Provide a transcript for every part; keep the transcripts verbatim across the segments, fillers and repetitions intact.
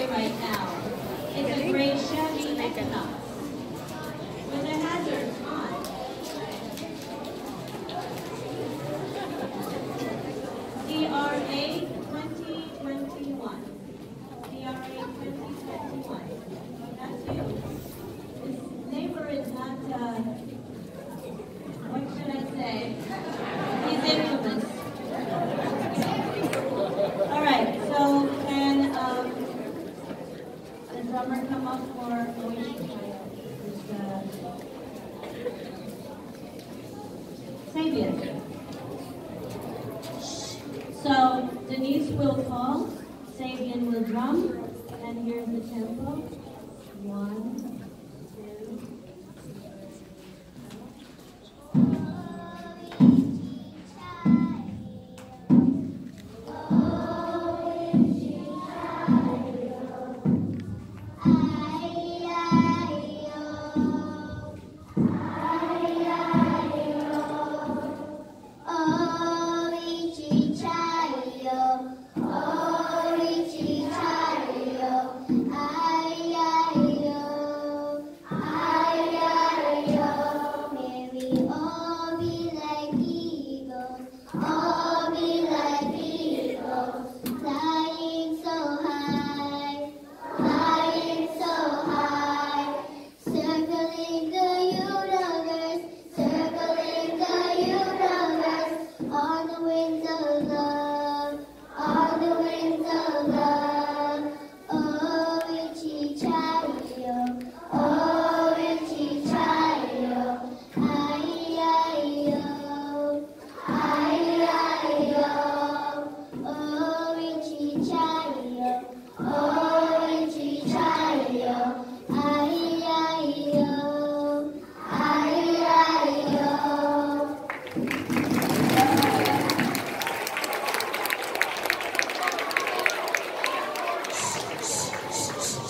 way right now. It's a gray Chevy Equinox with the hazards on. D R A twenty twenty-one. D R A twenty twenty-one. That's you. This neighbor is not, uh, what should I say? He's infamous. All right, so can um, the drummer come up for Oishi? Uh, Sabian. So Denise will call, Sabian will drum, and here's the tempo. One, two.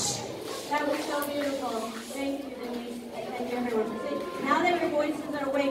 That was so beautiful. Thank you, Denise. Thank you, everyone. Now that your voices are awake,